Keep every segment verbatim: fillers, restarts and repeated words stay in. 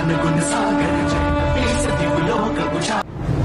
गुण सागर जय दिवलोक बुझा।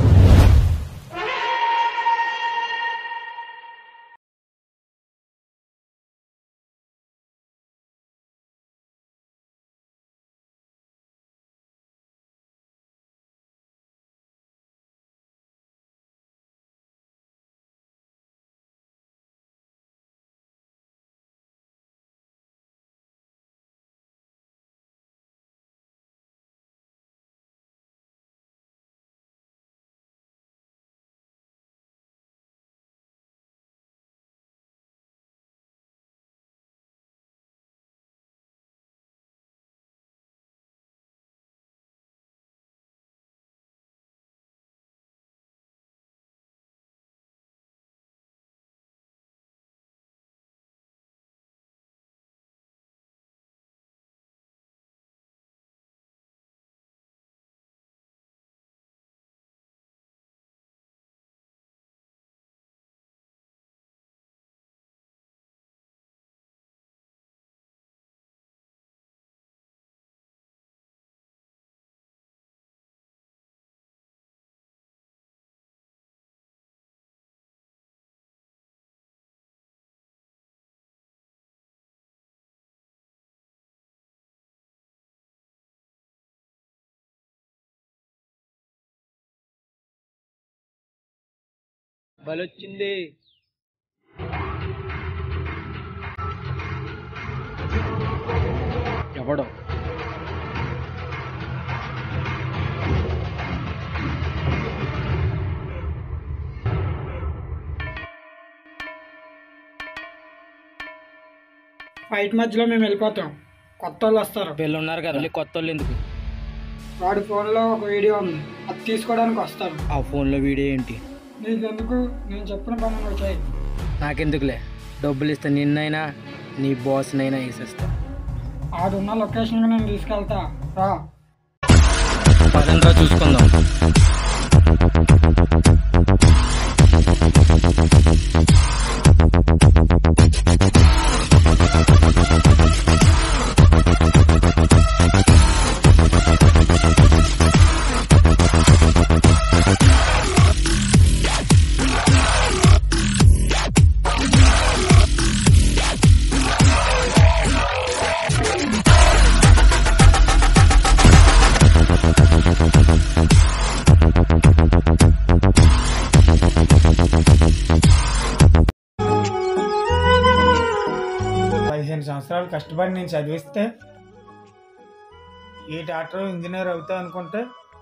బలొచ్చింది. ఎవడో ఫైట్ మధ్యలో మేము వెళ్ళిపోతాం, కొత్త వాళ్ళు వస్తారు. వీళ్ళు ఉన్నారు కదా, మళ్ళీ కొత్త వాళ్ళు ఎందుకు? వాడి ఫోన్లో ఒక వీడియో ఉంది, అది తీసుకోవడానికి వస్తారు. ఆ ఫోన్లో వీడియో ఏంటి? నీకెందుకు, నేను చెప్పిన పని నువ్వు చేయి. నాకెందుకులే, డబ్బులు ఇస్తే నిన్నైనా నీ బాస్నైనా వేసేస్తా. ఆడున్న లొకేషన్కి నేను తీసుకెళ్తా, రా. పదండ్రా చూసుకుందాం. పదిహేను సంవత్సరాలు కష్టపడి నేను చదివిస్తే ఏ డాక్టర్ ఇంజనీర్ అవుతా అనుకుంటే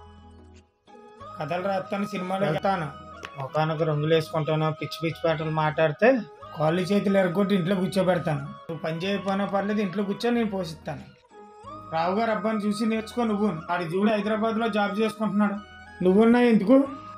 కథలు రాస్తాను, సినిమాలు వెళ్తాను, ఒకనొక రంగులు వేసుకుంటాను, పిచ్చి పిచ్చి పాటలు మాట్లాడితే కాళ్ళు చేతులు ఎరగొట్టి ఇంట్లో కూర్చోబెడతాను. నువ్వు పని చేయకపోయినా పర్లేదు, ఇంట్లో కూర్చొని నేను పోషిస్తాను. రావు గారు అబ్బాయిని చూసి నేర్చుకో. నువ్వు ఆడి చూడు హైదరాబాద్లో జాబ్ చేసుకుంటున్నాడు, నువ్వున్నా ఎందుకు?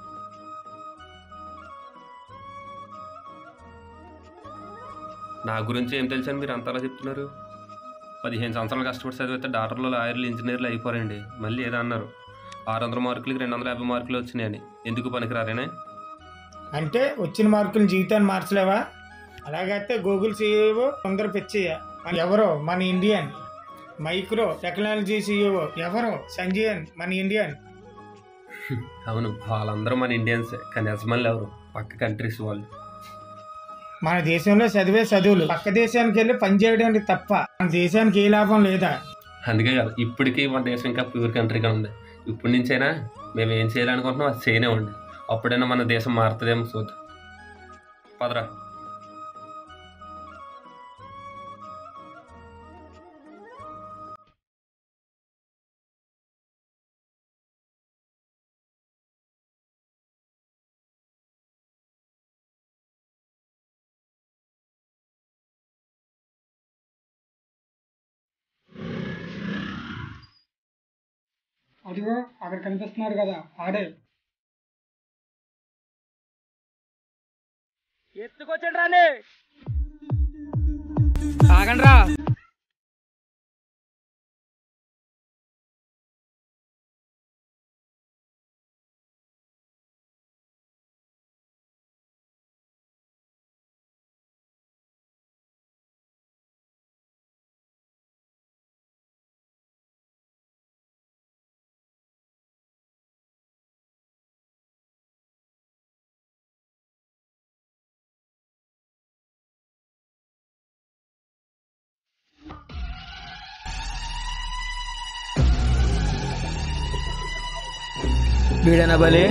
నా గురించి ఏం తెలుసని మీరు అంతలా చెప్తున్నారు? పదిహేను సంవత్సరాలు కష్టపడి చదివితే డాక్టర్లు, లాయర్లు, ఇంజనీర్లు అయిపోరండి. మళ్ళీ ఏదో అన్నారు ఆరు వందల మార్కులకి రెండు వందల యాభై మార్కులు వచ్చినాయని. ఎందుకు పనికిరారేనే? అంటే వచ్చిన మార్కులు జీవితాన్ని మార్చలేవా? అలాగైతే గూగుల్ సీఈఓ తొందర పిచ్చయ్య ఎవరో మన ఇండియన్, మైక్రో టెక్నాలజీ సీఈఓ ఎవరో సంజయన్ మన ఇండియన్. అవును, వాళ్ళందరూ మన ఇండియన్సే, కానీ యజమానులు ఎవరు? పక్క కంట్రీస్ వాళ్ళు. మన దేశంలో చదివే చదువులు పక్క దేశానికి వెళ్ళి పని చేయడానికి తప్ప మన దేశానికి ఏ లాభం లేదా? అందుకే కాదు, ఇప్పటికీ మన దేశం ఇంకా ప్యూర్ కంట్రీగా ఉంది. ఇప్పటి నుంచైనా మేము ఏం చేయాలనుకుంటున్నాం అది చేయనే ఉండి, అప్పుడైనా మన దేశం మారుతుందేమో చూద్దాం. పదరా. అదిగో అక్కడ కనిపిస్తున్నాడు కదా, ఆడే. ఎత్తుకొచ్చాడు రాని, ఆగండి రా. వీడన బలి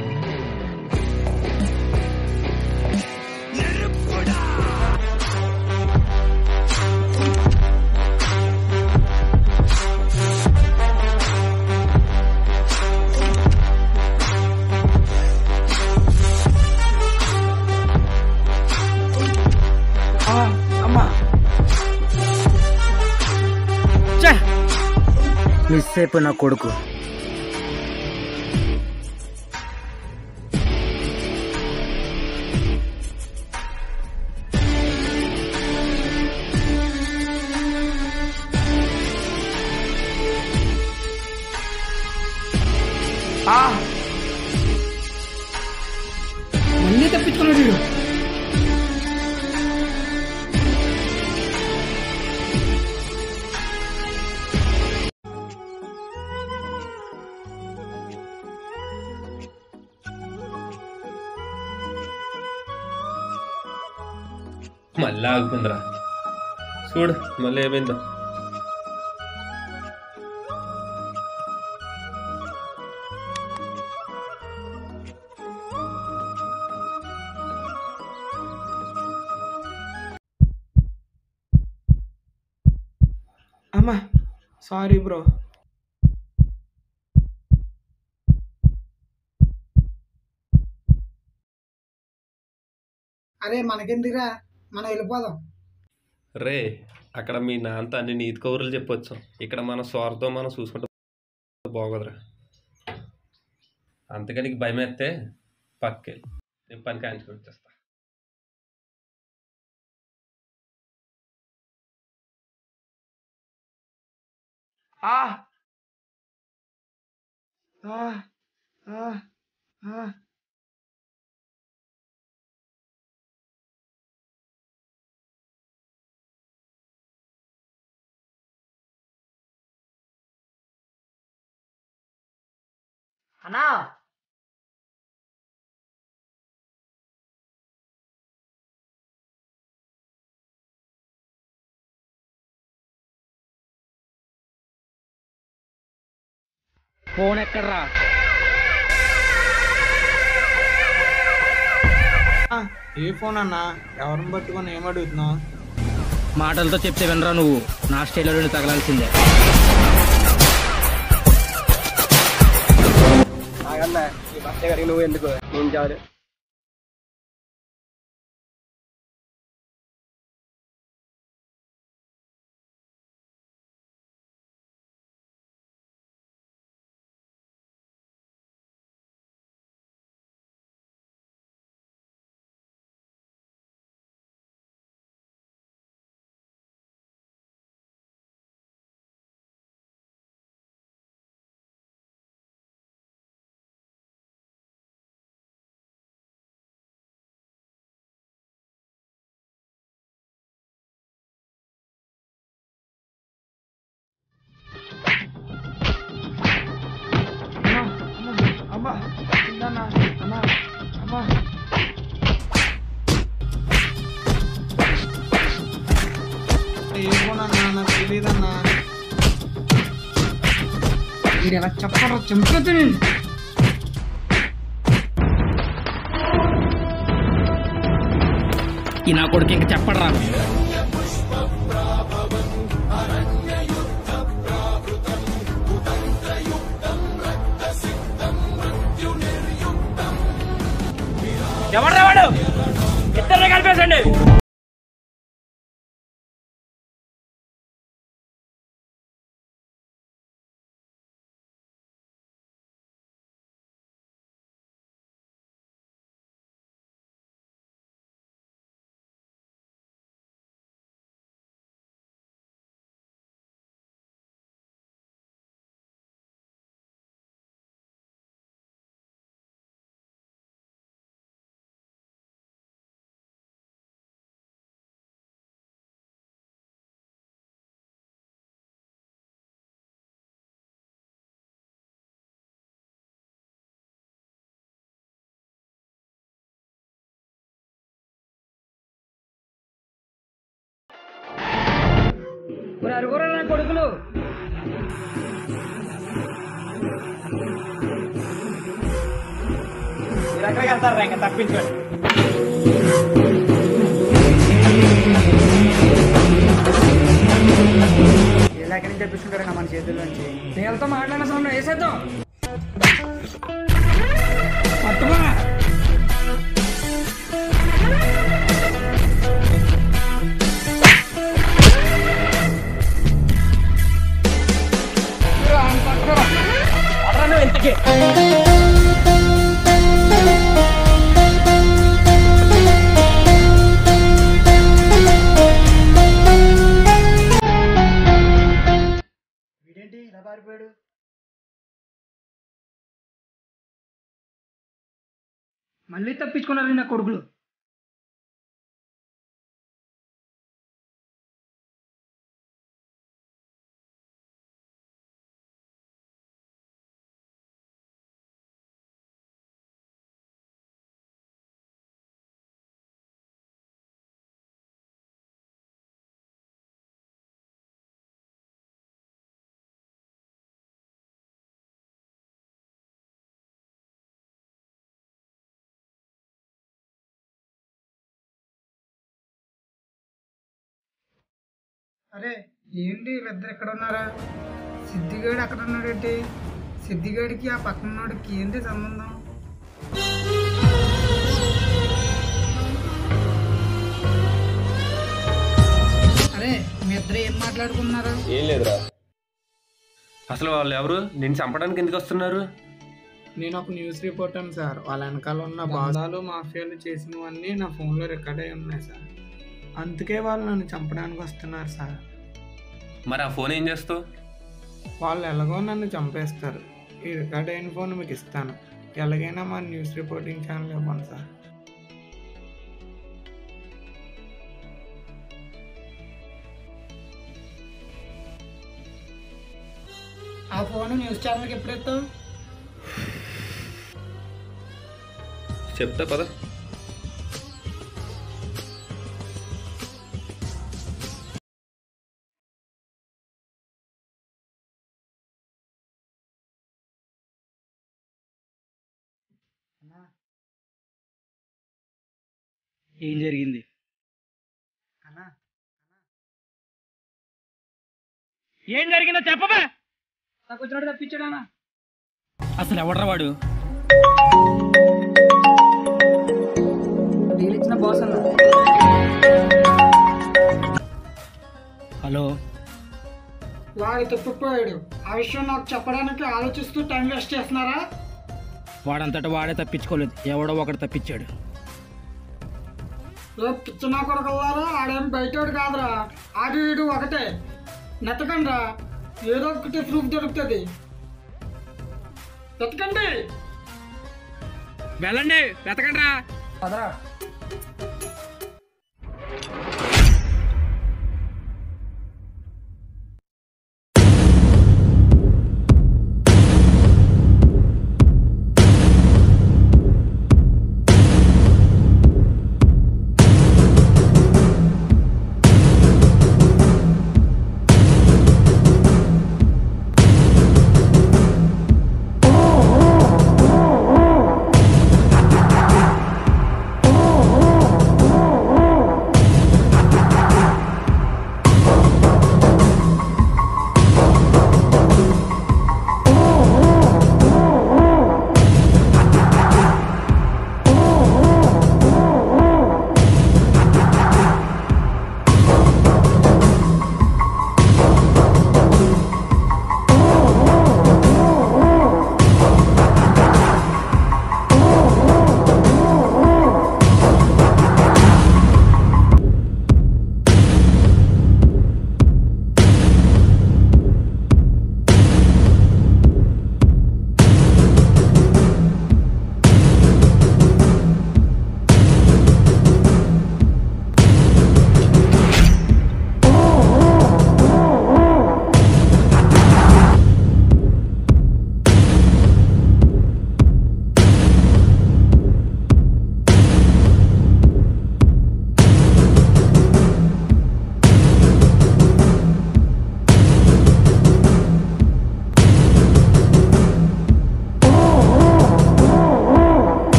మిస్ అయిపోయి నా కొడుకు. మళ్ళీ తప్పించుకున్నాడు వీడు. మళ్ళీ ఆగిపోయిందిరా చూడు మళ్ళీ ఏమైందో. అమ్మా సారీ బ్రో. అరే మనకెందుకురా, మనం వెళ్ళిపోదాం. రే అక్కడ మీ నాన్నతో అన్ని నీతి కౌరులు చెప్పొచ్చు, ఇక్కడ మన స్వార్థం మనం చూసుకుంటే బాగోదురా. అంతకని భయం వేస్తే పక్కే నేను పని కాయించుకొని వచ్చేస్తా. అన్నా ఫోన్ ఎక్కడ్రా? ఏ ఫోన్ అన్నా? ఎవరిని పట్టుకొని ఏమడుగుతున్నావు? మాటలతో చెప్తే వినరా నువ్వు, నా స్టైల్లో తగలాల్సిందే. నువ్వు ఎందుకు నేను చాలు. అమ్మా అమ్మా అమ్మా అమ్మా ఏ ఫోన్ అన్నా? నాకు తెలియదన్నా. మీరు ఎలా చెప్పరా? చంపుతుంది నేను. ఈ నా కొడుకు ఇంక చెప్పడరా. ఎవడ్రా వాడు? ఇద్దరిని కలిపేసండి. అరుగురా నా కొడుకులు. ఎక్కడికి వెళ్తారా ఇంకా తప్పించుకోండి. ఎక్కడి నుంచి తప్పించుకుంటారా మన చేతుల నుంచి? వీళ్ళతో మాట్లాడిన సమయం వేసేద్దాం. పట్టుమా ఇంతకీ వీడేంటి ఇలా పారిపోయాడు? మళ్ళీ తప్పించుకున్నారు నా కొడుకులు. అరే ఏంటి వీళ్ళిద్దరు ఎక్కడ ఉన్నారా? సిద్ధిగాడు అక్కడ ఉన్నాడేంటి? సిద్ధిగాడికి ఆ పక్కన ఉన్నోడికి ఏంటి సంబంధం? అరే మీ ఇద్దరు ఏం మాట్లాడుకున్నారా? ఏం లేదురా. అసలు వాళ్ళు ఎవరు? నేను చంపడానికి ఎందుకు వస్తున్నారు? నేను ఒక న్యూస్ రిపోర్టర్ సార్. వాళ్ళ వెనకాల ఉన్న బాధాలు మాఫియాలు చేసినవన్నీ నా ఫోన్లో రికార్డ్ అయి ఉన్నాయి సార్. అందుకే వాళ్ళు నన్ను చంపడానికి వస్తున్నారు సార్. మరి ఆ ఫోన్ ఏం చేస్తావు? వాళ్ళు ఎలాగో నన్ను చంపేస్తారు. ఈ రికార్డ్ అయిన ఫోన్ మీకు ఇస్తాను. ఎలాగైనా మా న్యూస్ రిపోర్టింగ్ ఛానల్ ఇవ్వండి సార్. ఆ ఫోన్ న్యూస్ ఛానల్కి ఎప్పుడు ఇస్తావు? చెప్తా పద. ఏం జరిగింది? ఏం జరిగిందో చెప్పబా. నాకు వచ్చినట్టు తప్పించాడా? అసలు ఎవడ్రా వాడు? ఇచ్చిన బాస్ అన్న. హలో, వాడు తప్పిపోయాడు. ఆ విషయం నాకు చెప్పడానికి ఆలోచిస్తూ టైం వేస్ట్ చేస్తున్నారా? వాడంతటా వాడే తప్పించుకోలేదు, ఎవడో ఒకడు తప్పించాడు. రేపు పిచ్చినా కొడకల్లారా, ఆడేం బయటోడు కాదురా. ఆడు వీడు ఒకటే. నెతకండి రా, ఏదో ఒకటి ప్రూఫ్ దొరుకుతుంది. వెతకండి, వెళ్ళండి, వెతకండి రా. పదరా.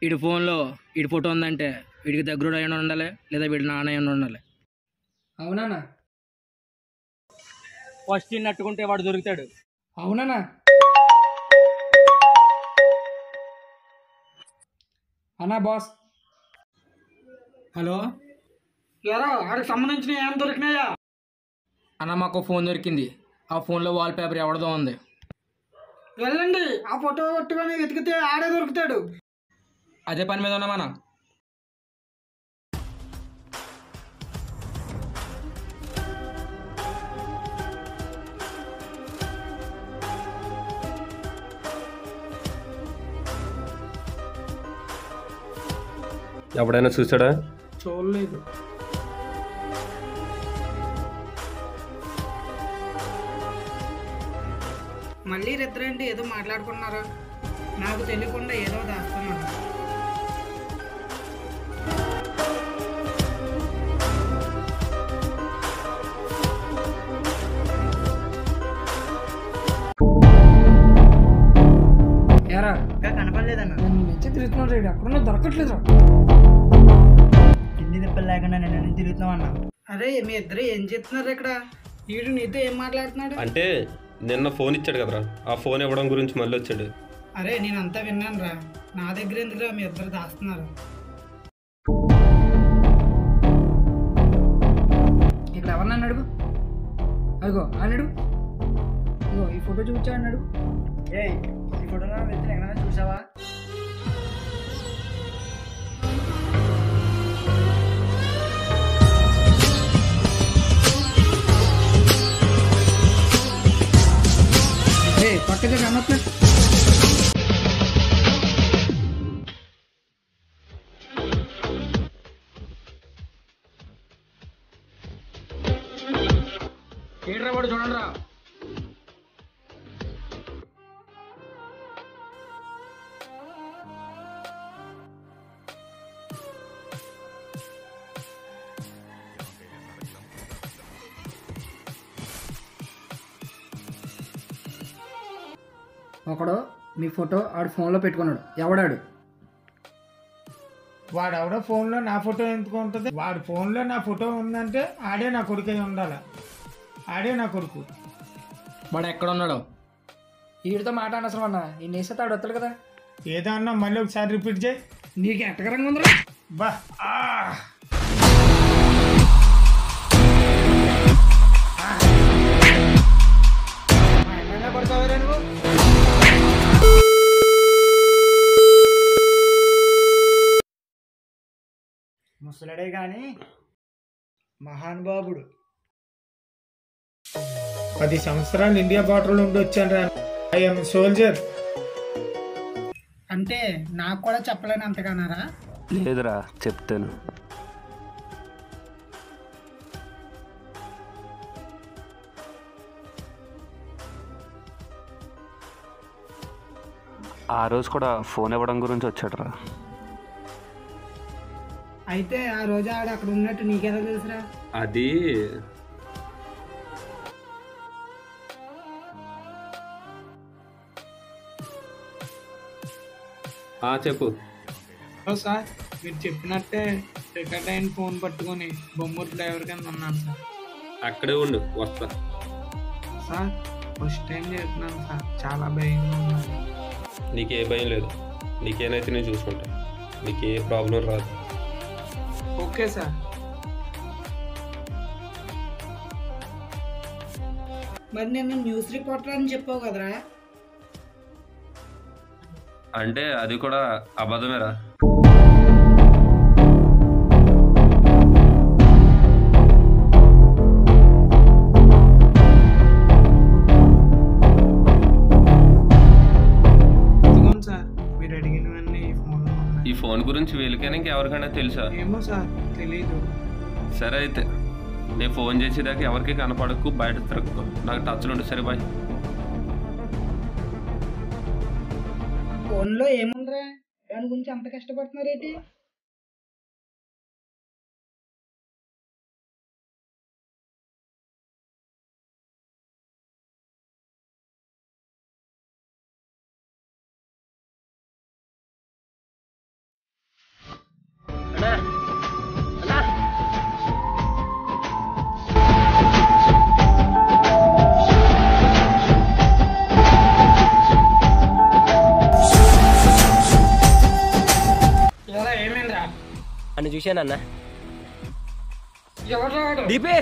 వీడి ఫోన్లో వీడి ఫోటో ఉందంటే వీడికి దగ్గర అయినా ఉండాలి, లేదా వీడి నాన్న అయినా ఉండాలి. అవునా? ఫస్ట్ నట్టుకుంటే వాడు దొరుకుతాడు. అవునా? అన్నా బాస్. హలో ఎరా వాడికి సంబంధించిన ఏం దొరికినాయా? అన్న, మాకు ఫోన్ దొరికింది. ఆ ఫోన్లో వాల్ పేపర్ ఎవరిదో ఉంది. వెళ్ళండి, ఆ ఫోటో పట్టుకొని వెతికితే ఆడే దొరుకుతాడు. అదే పని మీద ఉన్నామన్నా. ఎవడైనా చూసాడా? చూడలేదు. మళ్ళీ ఇద్దరేంటి ఏదో మాట్లాడుకున్నారా? నాకు తెలియకుండా ఏదో దాస్తున్నాను. ఏరా ఇంకా కనపడలేదన్న. నన్ను మెచ్చి తిరుగుతున్నాడు రేడు, అక్కడున్నా దొరకట్లేదు. కింది తిప్పలు లేకుండా నేను తిరుగుతున్నావు అన్న. అరే మీ ఇద్దరు ఏం చేస్తున్నారు ఇక్కడ? వీడు నీతో ఏం మాట్లాడుతున్నాడు? అంటే నిన్న ఫోన్ ఇచ్చాడు కదరా, ఆ ఫోన్ ఇవ్వడం గురించి మళ్ళీ వచ్చాడు. అరే నేనంతా విన్నాను రా, నా దగ్గర ఎందుకురా మీ ఇద్దరు దాస్తున్నారు? ఇక్కడ ఎవరినన్ను అడుగు. అదిగో అన్నాడు, ఇగో ఈ ఫోటో చూపించా అన్నాడు. ఏ ఈ ఫోటో ఎక్కడైనా చూసావా? ఏ పక్కదే కనొచ్చు. ఏడ్రా వాడు, చూడండి రా. ఒకడు మీ ఫోటో ఆడు ఫోన్లో పెట్టుకున్నాడు. ఎవడాడు? వాడెవడో ఫోన్లో నా ఫోటో ఎందుకు ఉంటుంది? వాడి ఫోన్లో నా ఫోటో ఉందంటే ఆడే నా కొడుకు అయి ఉండాలి. ఆడే నా కొడుకు. వాడు ఎక్కడ ఉన్నాడో? వీడితో మాట అనవసరం అన్న, ఈ నేసేత ఆడు వస్తాడు కదా. ఏదో అన్నా మళ్ళీ ఒకసారి రిపీట్ చేయి. నీకు ఎట్టకరంగా ఉందిరా? బా ఆ! మా అన్ననే పడతావురా నువ్వు? ముసలడే కానీ మహానుభావుడు. పది సంవత్సరాలు ఇండియా బార్డర్లో ఉండి వచ్చాను రా. I'm soldier. అంటే నాకు కూడా చెప్పలేని అంతగానారా? లేదురా, చెప్తాను. ఆ రోజు కూడా ఫోన్ ఇవ్వడం గురించి వచ్చాడురా. అయితే ఆ రోజు ఆడ అక్కడ ఉన్నట్టు నీకెలా తెలుసురా? అది చెప్పు. సార్ మీరు చెప్పినట్టే రికార్డ్ అయిన ఫోన్ పట్టుకొని బొమ్మూరు డ్రైవర్ కింద ఉన్నాను సార్. అక్కడే ఉండు, వస్తా. సార్ ఫస్ట్ టైం చేస్తున్నాను సార్, చాలా భయంగా ఉన్నాను. నీకే భయం లేదు, నీకేనైతే నేను చూసుకుంటా, నీకే ప్రాబ్లం రాదు. Okay sir. మరి నేను న్యూస్ రిపోర్టర్ అని చెప్పావు కదరా? అంటే అది కూడా అబద్ధమేరా. ఇదిగోండి సార్, మీరు అడిగినవన్నీ ఈ ఫోన్లో ఉన్నాయి. ఈ ఫోన్ గురించి వీళ్ళకైనా ఇంకెవరికైనా తెలుసా? ఏమో సార్ తెలీదు. సరే అయితే నేను ఫోన్ చేసేదాకా ఎవరికి కనపడకు, బయట తిరగకు, నాకు టచ్లో ఉండు. సరే బాయ్. ఫోన్లో ఏముందిరా? దాని గురించి అంత కష్టపడుతున్నారేంటి? చూశానన్నా. ఎవరు డీపీ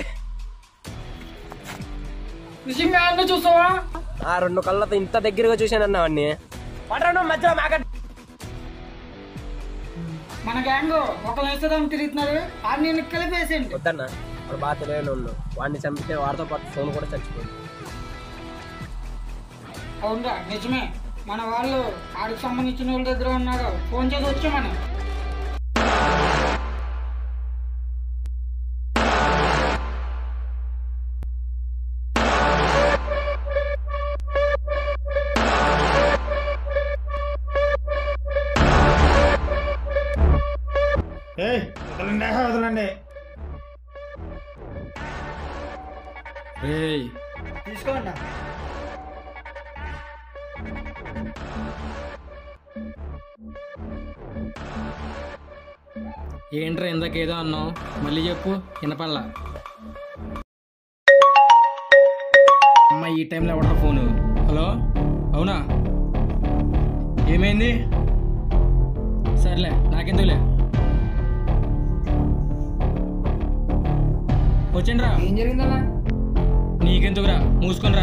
నిజంగా అన్న చూసావా? ఆ రెండు కళ్ళతో ఇంత దగ్గరగా చూశానన్నా వాడిని. పట్టణం మధ్యలో మాక మన గ్యాంగ్ ఒకళ్ళు వేసేదాన్ని తిరుగుతున్నారు. ఆరు నేను కలిపేసేయండి. వద్దన్నా, వాడు బాగా తెలియని ఉండు. వాడిని చంపితే వాడితో పాటు ఫోన్ కూడా చచ్చిపోయింది. అవునరా నిజమే. మన వాళ్ళు ఆడికి సంబంధించిన వాళ్ళ దగ్గర ఉన్నారు. ఫోన్ చేసి వచ్చామని. ఏ వదలండి వదలండి. రేయ్ తీసుకోండి. ఏంట్రా ఇందాకేదో అన్నావు, మళ్ళీ చెప్పు. వినపల్లా. అమ్మ ఈ టైంలో ఎవడరా ఫోను? హలో, అవునా? ఏమైంది? సర్లే నాకెందుకులే. వచ్చండి రా. ఏం జరిగిందన్నా? నీకెందుకురా, మూసుకొనిరా.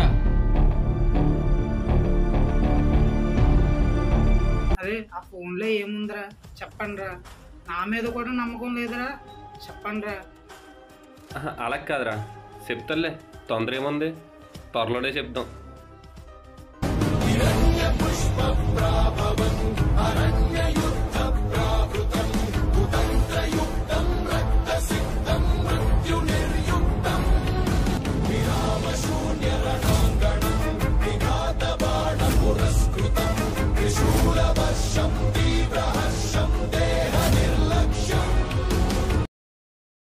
అరే ఆ ఫోన్లో ఏముందిరా చెప్పండి రా. నా మీద కూడా నమ్మకం లేదురా, చెప్పండి రా. అలా కాదురా, చెప్తాలే, తొందర ఏముంది, త్వరలోనే చెప్దాం.